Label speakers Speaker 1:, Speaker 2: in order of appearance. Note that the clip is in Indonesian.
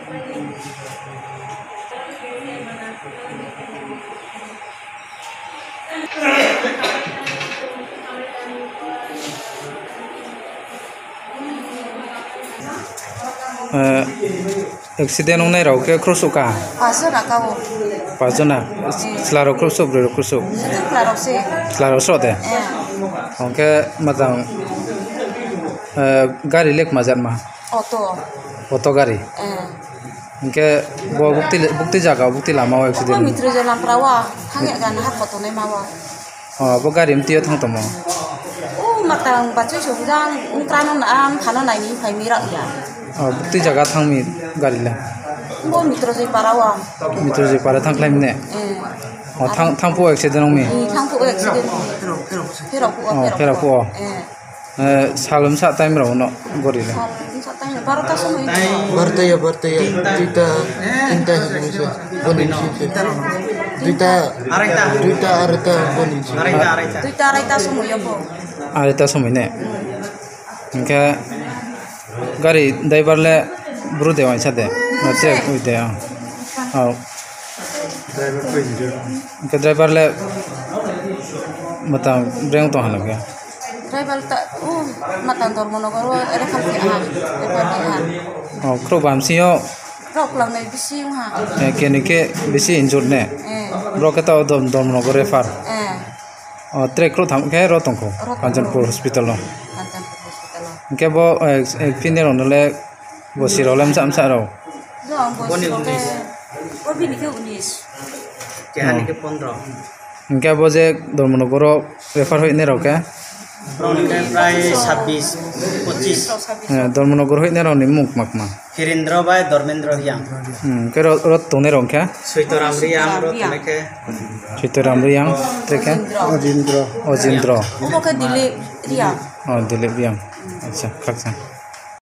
Speaker 1: Accident nung nairaw ke krusuk ka?
Speaker 2: Pasona kau.
Speaker 1: Pasona. Selaro krusuk bro krusuk.
Speaker 2: Itu klaro sih.
Speaker 1: Selaro so deh. Oke matang gari lek majar mah.
Speaker 2: Oto.
Speaker 1: Gari. Oke gua bukti jaga bukti lama wa accident.
Speaker 2: Gua mitro jalan perawa. Hanya kan hak foto nih mawa.
Speaker 1: Oh bu gari mti thang tomo.
Speaker 2: Matang baca sudah ukrano naam khano nai ni phai mirak ya.
Speaker 1: Bukti jaga thang mi gari lah.
Speaker 2: Gua mitro jai parawa.
Speaker 1: Mitro je para thang klaim ne. Thang pu accident nung mi.
Speaker 2: Thang pu accident.
Speaker 1: Pera pu. Salam sa time raw no gori lah.
Speaker 2: Barata semua itu.
Speaker 3: Barta ya Dita inta hidup bonin sih. Dita arita bonin sih.
Speaker 2: Dita arita semua ya po.
Speaker 1: Arita semua ne. Oke gari driver le buru dewan sate. Nanti aku itu ya. Oke driver le matang breng tuh halak ya.
Speaker 2: Driver tak matang Dormonogoro ada kali
Speaker 1: Kru bamsi yo.
Speaker 2: Rok lang na bisi yung ha.
Speaker 1: Kini ke bisi injured ne. Bro kita Dormonogoro refer. Trek kru tham ke rotong ko. Kanchanpur hospital lo.
Speaker 2: Kanchanpur hospital lo.
Speaker 1: Ke bo final onle bo sirolam sam saro.
Speaker 2: Dong bo sirole. Bo bini ke 19.
Speaker 4: Kehani ke 15.
Speaker 1: Ke bo je Dormonogoro refer hoine ro ke.
Speaker 4: प्राय 26-25
Speaker 1: Dormonogoro hoine ro ni muk makma.
Speaker 4: Hirindra by Dormendra Hyang.
Speaker 1: Ke rot tone ro ke.
Speaker 4: Suitoram Riyang rot leke.
Speaker 1: Suitoram Riyang treke. Ojindro.
Speaker 2: Ubo ke Dilip Riyang.
Speaker 1: Dilip Riyang. Acha khaksa.